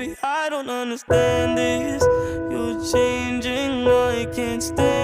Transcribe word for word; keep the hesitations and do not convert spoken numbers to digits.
baby, I don't understand this. You're changing, I can't stand